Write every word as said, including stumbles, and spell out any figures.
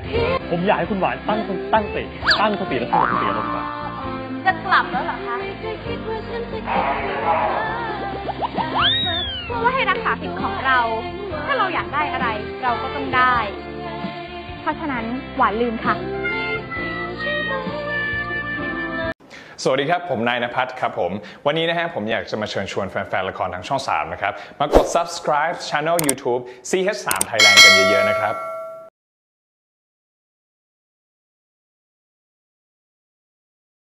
ผมอยากให้คุณหวานตั้งตั้งสติตั้งสติและสงบสติอารมณ์ก่อนจะกลับแล้วเหรอคะเพราะว่าให้รักษาสิทธิ์ของเรา ถ้าเราอยากได้อะไรเราก็ต้องได้ เพราะฉะนั้นหวานลืมค่ะสวัสดีครับผมนายณภัทรครับผมวันนี้นะฮะผมอยากจะมาเชิญชวนแฟนๆละครทางช่องสามนะครับมากด subscribe channel YouTube ซี เอช ทรี Thailand กันเยอะๆนะครับ